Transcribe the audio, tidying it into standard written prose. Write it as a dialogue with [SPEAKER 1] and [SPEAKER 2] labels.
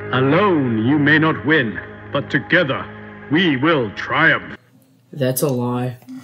[SPEAKER 1] Alone you may not win, but together we will triumph.
[SPEAKER 2] That's a lie.